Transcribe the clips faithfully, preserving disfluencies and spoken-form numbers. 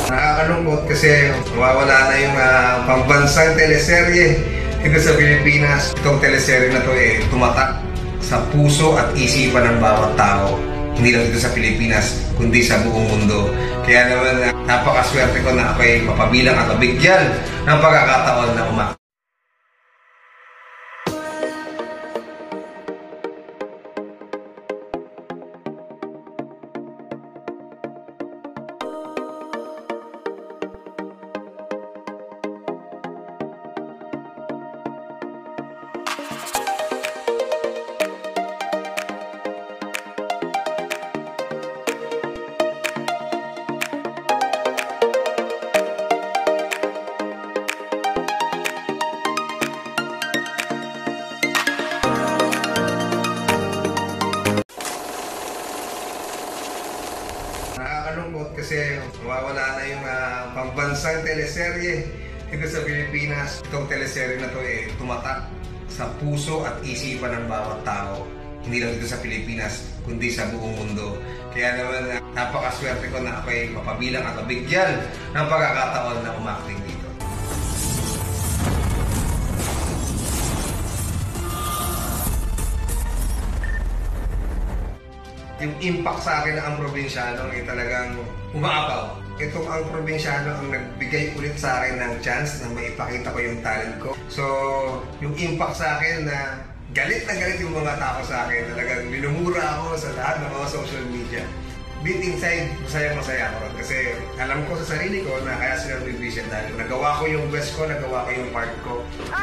Nakakalungkot kasi mawawala na yung uh, pambansang teleserye dito sa Pilipinas. Itong teleserye na to eh, tumatak sa puso at isipan ng bawat tao. Hindi lang dito sa Pilipinas, kundi sa buong mundo. Kaya naman, uh, napakaswerte ko na ako'y mapabilang at mabigyan ng pagkakataon na umak. Nakakalungkot kasi mawawala na yung uh, pambansang teleserye dito sa Pilipinas. Itong teleserye na to eh, tumatak sa puso at isipan ng bawat tao. Hindi lang dito sa Pilipinas, kundi sa buong mundo. Kaya naman, uh, napakaswerte ko na ako'y mapabilang at mabigyan ng pagkakataon na umakting dito. Yung impact sa akin na ang probinsyano ay talagang umaapaw. Itong ang probinsyano ang nagbigay ulit sa akin ng chance na maipakita ko yung talent ko. So, yung impact sa akin na galit na galit yung mga tao sa akin. Talagang minumura ako sa lahat ng mga social media. Deep inside, masaya-masaya ako. Kasi alam ko sa sarili ko na kaya sila nag-vision dahil nagawa ko yung best ko, nagawa ko yung part ko.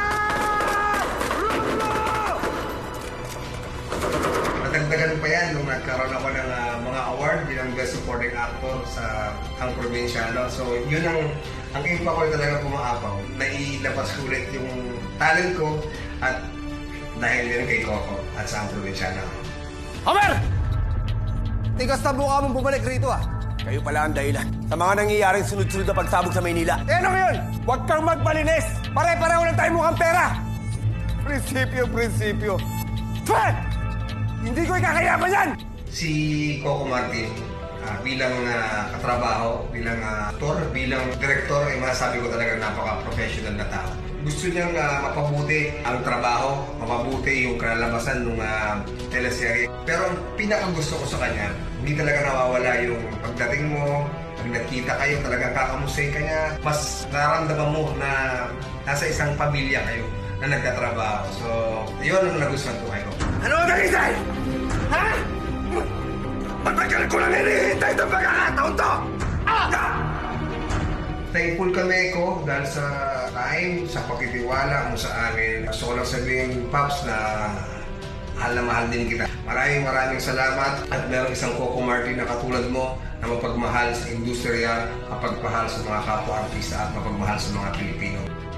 Dagdagan pa yan nung nagkaroon ako ng uh, mga award bilang Best Supporting Actor sa Ang Probinsyano. So yun ang ang impact ko talaga pumaapaw. Nailabas ulit yung talent ko at dahil yun kay Coco at sa Ang Probinsyano. Homer! Tigas na mukha mong bumalik rito ah. Kayo pala ang dahilan sa mga nangyayaring sunod-sunod na pagsabog sa Maynila. Eh ano ngayon? Huwag kang magpalinis! Pare-pareho lang tayo mukhang pera! Prinsipyo, prinsipyo. Fred! Hindi ko ikakayaman yan! Si Coco Martin, uh, bilang uh, katrabaho, bilang uh, aktor, bilang direktor, ay masasabi ko talaga napaka-professional na tao. Gusto niyang uh, mapabuti ang trabaho, mapabuti yung kalalabasan ng uh, teleserye. Pero ang pinakagusto ko sa kanya, hindi talaga nawawala yung pagdating mo, pag nagkita kayo, talagang kakamustahin ka niya. Mas nararamdaman mo na nasa isang pamilya kayo na nagtatrabaho. So, yun ang nagustuhan ko kayo. Ano ang nagisay? Ha? Matagal ko lang hinihintay itong pagkakataon to! Ah! Thankful kami ko dahil sa time, sa pagkitiwala mo sa amin. Gusto ko lang sabihin, Pops, na mahal na mahal din kita. Maraming maraming salamat at meron isang Coco Martin na katulad mo na mapagmahal sa industriya, mapagmahal sa mga kapwa-artista at mapagmahal sa mga Pilipino.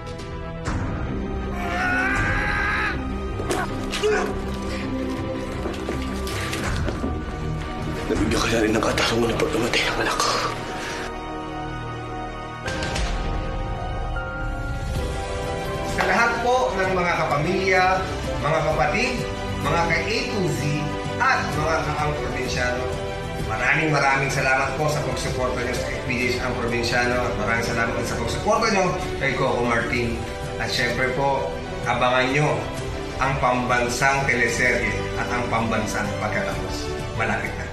Nabigyan ka na rin ng katarungan ng pagkamatay ng anak ko. Sa lahat po ng mga kapamilya, mga kapatid, mga ka-A to Z at mga ka-Ang Probinsyano, maraming maraming salamat po sa pagsuporta nyo sa F B J Ang Probinsyano at maraming salamat sa pagsuporta nyo kay Coco Martin. At syempre po, abangan nyo ang pambansang teleserye at ang pambansang pagkatapos. Malapit na.